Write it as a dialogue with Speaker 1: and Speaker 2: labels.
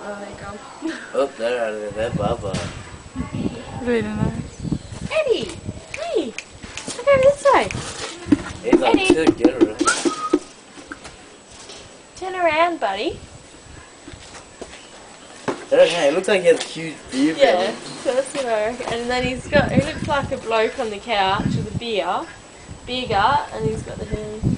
Speaker 1: Oh, there you go.
Speaker 2: Oh, they're out of there, Baba.
Speaker 1: Really nice. Eddie! Hey! Look over this way.
Speaker 2: He's like
Speaker 1: Eddie.
Speaker 2: too generous.
Speaker 1: Turn around, buddy.
Speaker 2: Okay, it looks like he has a huge beer
Speaker 1: Yeah,
Speaker 2: belly.
Speaker 1: so that's what I reckon. And then he looks like a bloke on the couch with a beer gut, and he's got the hair.